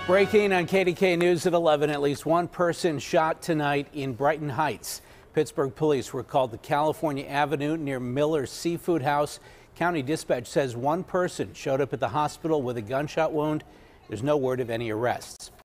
Breaking on KDKA News at 11, at least one person shot tonight in Brighton Heights. Pittsburgh police were called to California Avenue near Miller's Seafood House. County dispatch says one person showed up at the hospital with a gunshot wound. There's no word of any arrests.